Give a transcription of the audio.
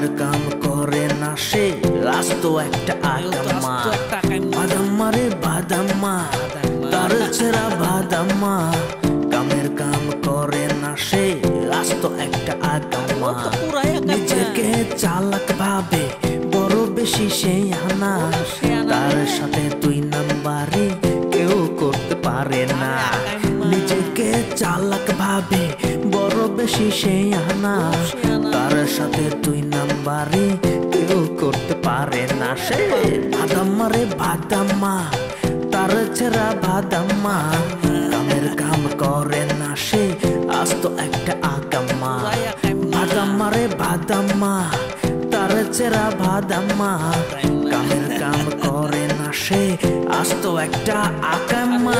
কামের কাম করে না সে রাস্তো একটা আকাম্মা বাদাম্মা রে বাদাম্মা তার ছেড়া বাদাম্মা কামের কাম করে না সে রাস্তো একটা আকাম্মা নিজেকে চালাক ভাবে বড় বেশি সেই হানা তার সাথে দুই নাম্বারি কেউ করতে পারে না নিজেকে চালাক ভাবে বড় বেশি সেই হানা তার সাথে দুই নাম্বারি কেউ করতে পারে না সে বাদাম্মা রে বাদাম্মা তার ছেড়া বাদাম্মা কামের কাম করে না সে আস্ত একটা আকাম্মা বাদাম্মা রে বাদাম্মা তার ছেড়া বাদাম্মা কামের কাম করে না সে আস্ত একটা আকাম্মা।